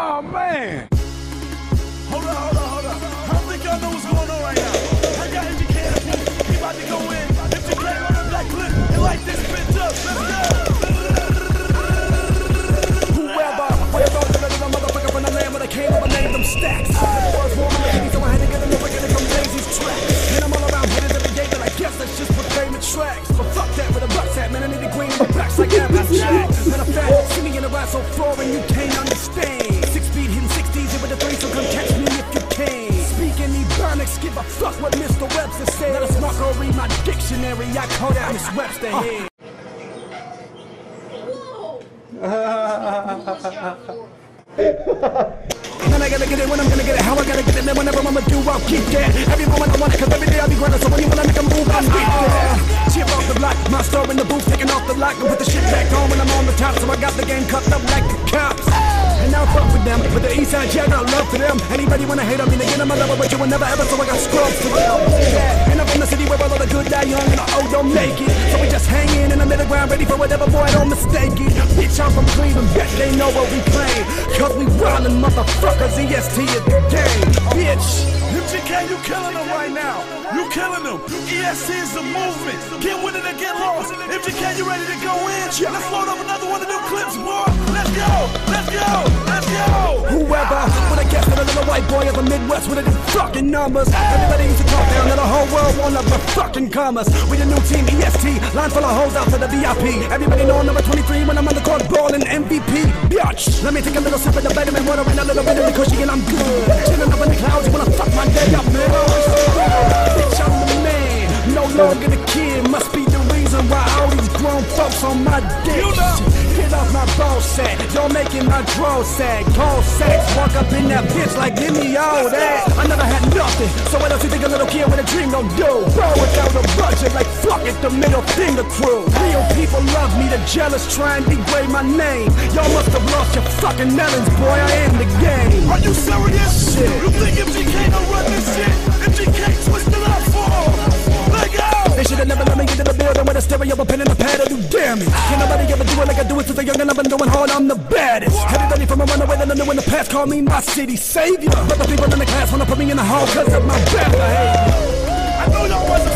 Oh man! Hold up. I don't think y'all know what's going on right now. I got MGK in the booth. He about to go in. MGK on the black clip and light this bitch up. Let's go. Whoever, a motherfucker from the land where they came up and named them stacks. Words warm in the city, so I had to get them over and come Lazy's track. And I'm all around hitters every day, but I guess that's just what famous tracks. But fuck that with a buck's at, man. I need a green in my backs like Abbas Jack. Man, I'm fat, see me in the ride so foreign you can't understand. 6 feet hitting 60s with a 3, so come catch me if you can. Speaking Ebonics, give a fuck what Mr. Webster said. Let us not go read my dictionary, I call that Miss Webster head. Man, I gotta get it when I'm gonna get it. How I gotta get it, man, whenever I'ma do, I'll keep that. Every moment I want it, cause every day I'll be grinding. So when you wanna make a move, I'll speak that. Chip off the block, my store in the booth, taking off the lock and put the shit back on when I'm on the top. So I got the game cut up like the cops. And now fuck with them, with the east side, yeah, I got love for them. Anybody wanna hate on me, they get on my level, but you will never ever, so I got scrubs for them. Yeah, and I'm from the city where all of the good die young and the old don't make it. So we just hanging in the middle ground, ready for whatever, boy, don't mistake it. Bitch, I'm from Cleveland, bet they know what we playing. Cause we wildin' motherfuckers, EST is the game, bitch. MGK, you killing them right now. You killing them. EST is the movement. Get with it or get lost. MGK, you ready to go in? Let's load up another one of them clips, boy. Let's go. Whoever would have guessed that a little white boy of the Midwest would have done fucking numbers. Everybody used to talk down to the whole world won't love the fucking commerce. We the new team, EST, line full of hoes out to the VIP. Everybody know I'm number 23 when I'm on the court ballin' MVP. Bitch, let me take a little sip of the vitamin water and a little bit of the cushy and I'm good. Chillin' up in the clouds, you wanna fuck my day up, man. Bitch, I'm the man, no longer the kid. Must be the reason why all these grown folks on my dick. Get off my ball sack, you're making my draw sack. Call sacks, walk up in that bitch like give me all that. I never had nothing, so what else you think a little kid with a dream gon' do? Bro, without a budget, like fuck it, the middle finger crew. Real people love me, the jealous try and degrade my name. Y'all must have lost your fucking melons, boy, I am the game. Are you serious? Shit. You think MGK don't run this shit? MGK switched it up for let go. They should've never let me into the building with a stereo, a pen and a pad to do damage. Can't nobody ever do it like I do it since a young and I've been doing hard, I'm the baddest. Everybody from a runaway that I knew in the past call me my city savior. But the people in the class wanna put me in the hall cause of my bad behavior. I know y'all wasn't